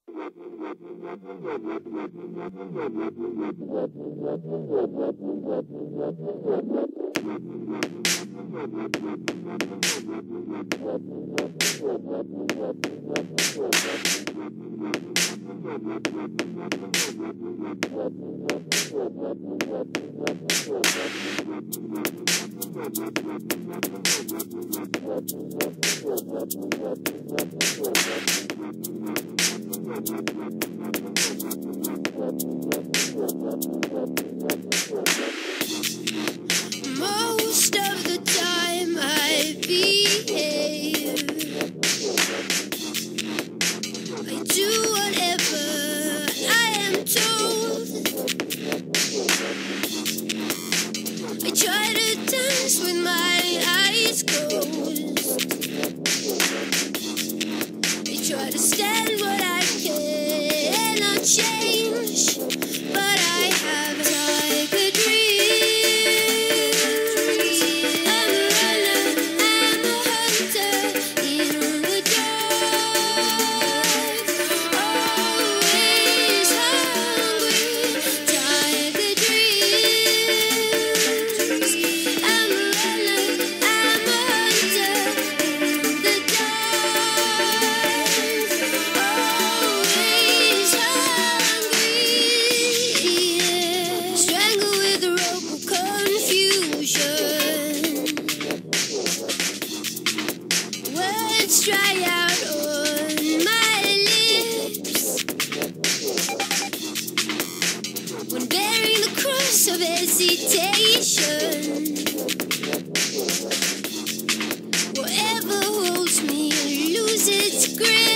Most of the time I behave. I do whatever I am told. I try to dance with my eyes closed. I try to stand what I cannot change, but I have tiger dreams. I'm a runner, I'm a hunter in the dark, always hungry. Tiger dreams. I'm a runner, I'm a hunter in the dark, always hungry. Strangle with a rope of confusion. Words dry out on my lips when bearing the cross of hesitation. Whatever holds me loses its grip.